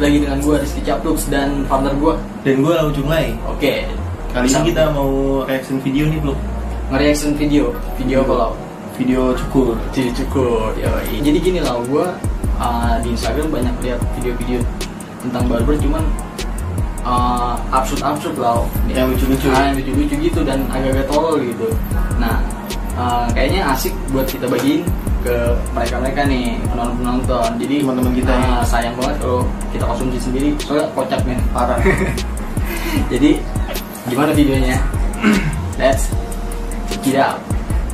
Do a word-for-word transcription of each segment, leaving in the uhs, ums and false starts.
lagi dengan gue Rizky Caplux dan partner gue. Dan gue Lau Junglai. Oke. Kali ini kita mau reaction video nih, Bro. Nge-reaction video. Video apa, Lau? Video cukur. Video cukur. Yoi. Jadi gini, Lau, gue uh, di Instagram banyak lihat video-video tentang barber, cuman uh, absurd-absurd, Lau. Yang lucu-lucu. Nah, yang lucu-lucu gitu dan agak-agak tolol gitu. Nah, uh, kayaknya asik buat kita bagiin ke mereka-mereka nih, penonton-penonton. Jadi teman-teman kita uh, ya. sayang banget kalau kita konsumsi sendiri, soalnya kocak men, Parah. Jadi gimana videonya? Let's check it out.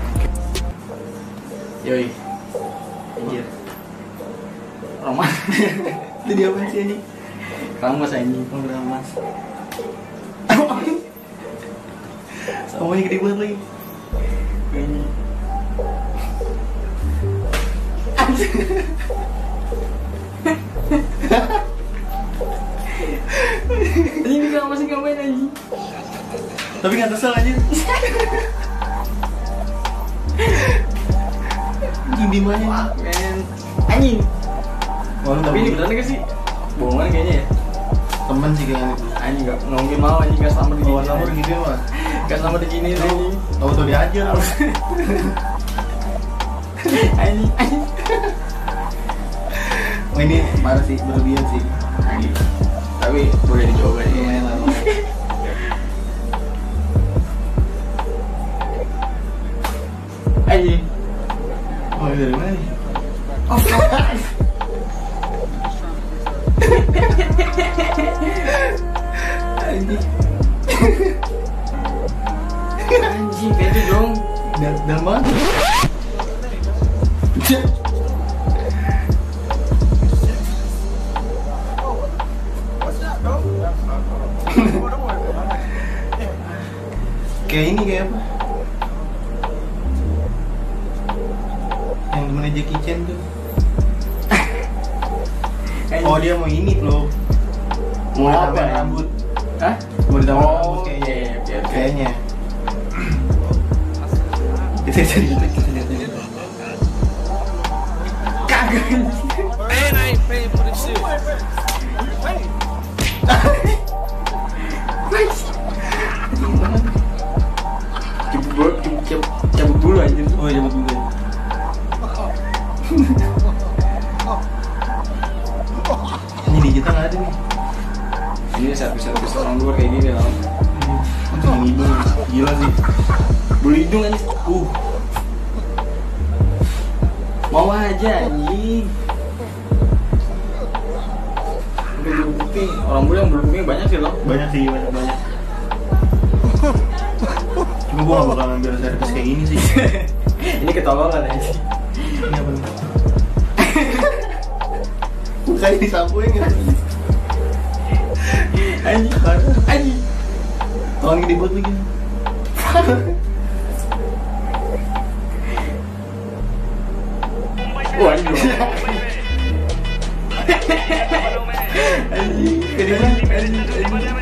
Yoi. Anjir. Roman. Itu dia apa sih ini? Ramas anjing. Oh, Ramas. Samanya gede banget lagi. Kayaknya. Ini nggak masih ngapain anjing? Tapi nggak kesel aja. Gini mana? Men, anjing. Oh, Tapi ini beneran gak sih? Bohongan kayaknya ya. teman sih kayaknya. Anjing nggak nggak mungkin mau anjing nggak sama di Kalau sama gitu ya, Mas. nggak sama di gini anjing. Tahu tuh diajar. Anjing anjing. Oh, ini parah sih, berlebihan sih. Anjing. Tapi boleh dicoba ya. Lumayan lah. Anjing. Oh, dari mana nih? Oh, Anjing. anjing pede dong. Dan dan banget. Kayak ini kayak apa? Yang temennya Jackie Chan tuh. Oh, dia mau ini loh. Mau Mau apa ditambah ya? rambut. Hah? Mau ditambah Oh, rambut kayaknya. iya, iya, iya. Kayaknya. Kita cari kita kita lihat aja. Kagak. Man, I ain't paying for this shit. Cabut bulu, cabut cabut cabut bulu anjir. Oh, iya betul ya. Ini di kita nggak ada nih. Ini servis-servis orang luar kayak gini lah. Untuk yang hidung, gila sih. Bulu hidung anjir. Uh, Mau aja anjing. Udah bulu kuping. Orang bulu yang bulu kuping banyak sih loh. banyak sih, banyak banyak. Cuma gua gak bakal ngambil servis kayak gini sih. Ini ketolongan anjing. Ini apa nih? Bukan disampuin ya. Anjing, anjing. Tolong gede buat lagi. Wah, anjing. Anjing, gede banget. Anjing, anjing.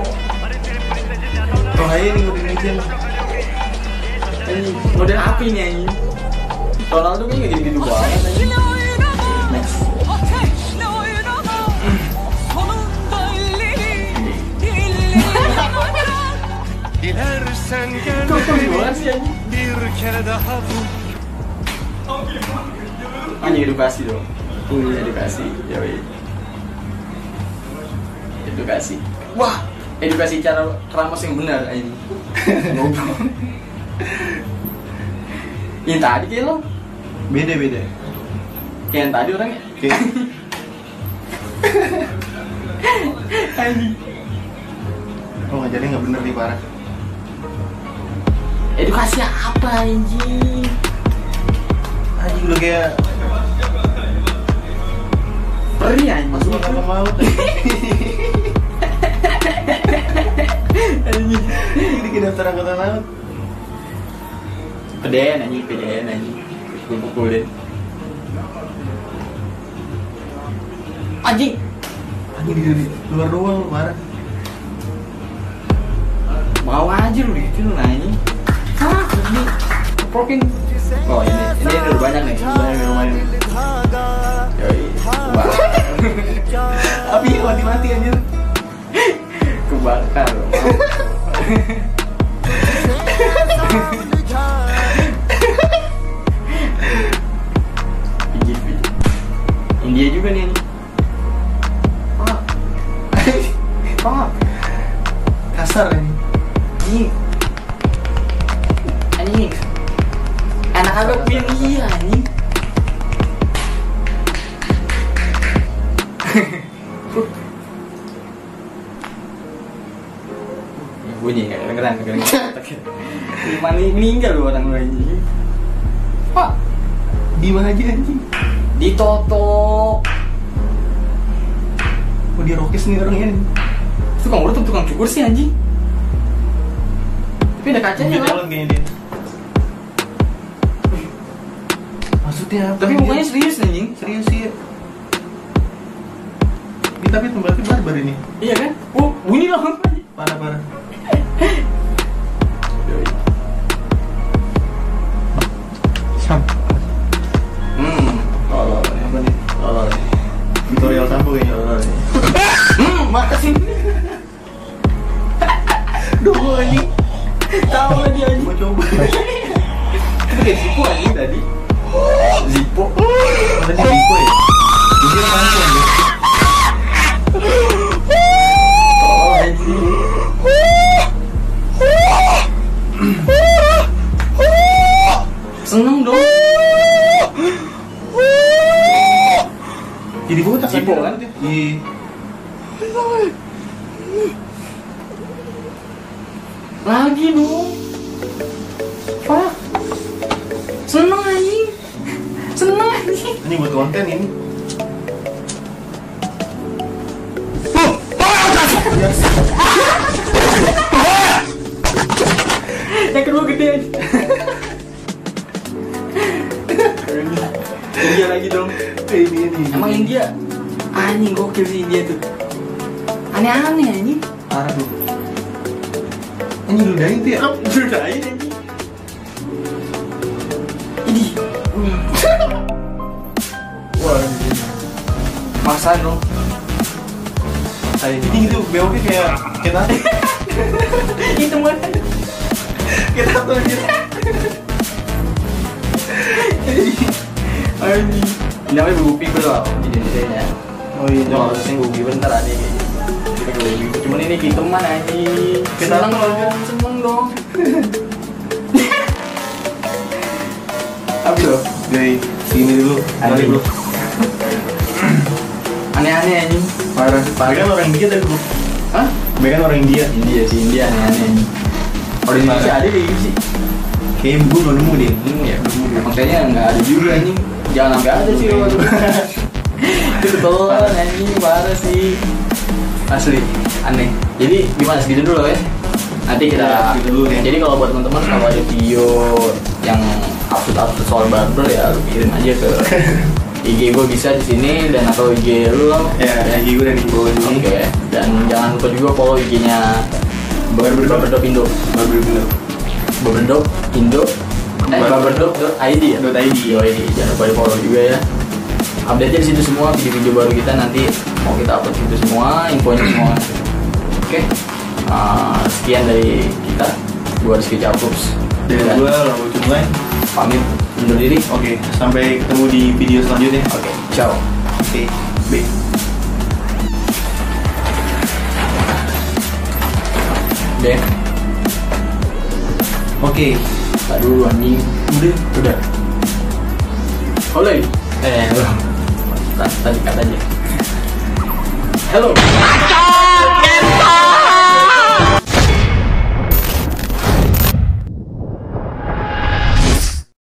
Oh, ayo nih udah Indonesia. Anjing, model api nih anjing. Ronaldo kayaknya gak gitu-gitu banget anjing. Next. Dilersen gel Kok kok banget sih anjing? bir kere daha vur. Anjing edukasi dong. Uh, edukasi. Yoi. Edukasi. Wah, edukasi cara keramas yang benar anjing. Goblok. Yang tadi kayak lo. Beda beda. Kayak yang tadi orangnya. Kayak Anjing. oh ngajarnya nggak bener nih, parah. Edukasi apa anjing? Anjing lu kayak Peri anjing. masuk ke laut. Anjing. Ini ke daftar angkatan laut. Peden anjing, peden anjing. Gue pukulin. Anjing. Anjing di di luar doang, parah. Mau aja lu gitu lu nanya. Hah, ini prokin. Oh ini, ini udah banyak nih, banyak yang lumayan. Yoi, wah. Api mati-mati anjir. Kebakar. India juga nih. Pak. Pak. Kasar ini. Ini anjing. Anak agak pilih anjing. Bunyi nggak kedengeran kedengeran. Mana meninggal lu orang lain. Pak, Di mana aja anjing? ditotok. Oh dia rokes nih orangnya nih. Tukang urut tukang cukur sih anjing. Tapi ada kacanya Di lah. dalam kayaknya dia. Maksudnya apa? Tapi anjir? mukanya serius anjing. Serius sih. Ini tapi tempatnya barbar ini. Iya kan? Oh, bunyi lah. Parah-parah. Sam. Hmm. Tolol nih. Apa nih? Tolol nih. Tutorial sampo kayaknya. Tolol nih. Hmm, makasih. Duh anjing. Tahu lagi anjing. Mau coba. Itu kayak Zippo anjing tadi. Zippo. Oh, tadi Zippo ya? Jujur mantu anjing. Tolol anjing. Seneng dong. Jadi botak Zippo anjing. kan? Iya. Lagi dong. Pak. Seneng anjing. Seneng anjing. Ini buat konten ini. Yang kedua gede anjing. India lagi dong. Ini ini. Emang India anjing gokil sih India tuh. Aneh-aneh anjing. Parah tuh. Anjing ludahin tuh ya. Ludahin anjing. Ini. Wah, anjing. Maksa dong. Saya ini gitu bewoknya kayak kayak tadi. Itu mana? Kayak tato aja. Anjing. Ini namanya bubu piber loh di Indonesia. Oh iya, Kalau sing bubu piber ntar ada kayak gitu. Kita ke bubu piber. Cuman ini kiteman anjing. Kenapa Seneng aja? dong, seneng dong. Habis loh. Dari sini dulu. Tarik Anjing. dulu. Aneh-aneh anjing. Parah. Parah kan orang India tadi bro. Hah? Mereka kan orang India. India sih, India aneh-aneh anjing. Kalau di Indonesia ada kayak gitu sih. Kayaknya gue belum nemu deh. Hmm, ya, emang kayaknya nggak ada juga anjing. Jangan sampai ada sih kalau itu betul anjing parah sih. Asli aneh. Jadi gimana segitu dulu ya? Nanti kita Ya, segitu dulu ya. Jadi kalau buat teman-teman kalau ada video yang update-update soal barber ya lu kirim aja ke I G gue bisa di sini dan atau I G lu lah. Ya, ya gue udah di bawah Oke. ini. Dan jangan lupa juga follow I G-nya Barberdop Indo. Barberdop. Barberdop Indo. Eh, barberdop dot I D ya. Dot I D. Yo, ini jangan lupa di follow juga ya. Update-nya di situ semua, video-video baru kita nanti mau kita upload itu semua, infonya semua. Oke. Uh, sekian dari kita. Gua Rizky Capups. Dan gue Lambo Cumlay. Pamit undur diri. Oke, sampai ketemu di video selanjutnya. Oke, ciao. Oke, bye. Deh. Oke. Tak dulu anjing. Udah. Udah. Oleh. Eh, lo. Tadi katanya. Hello.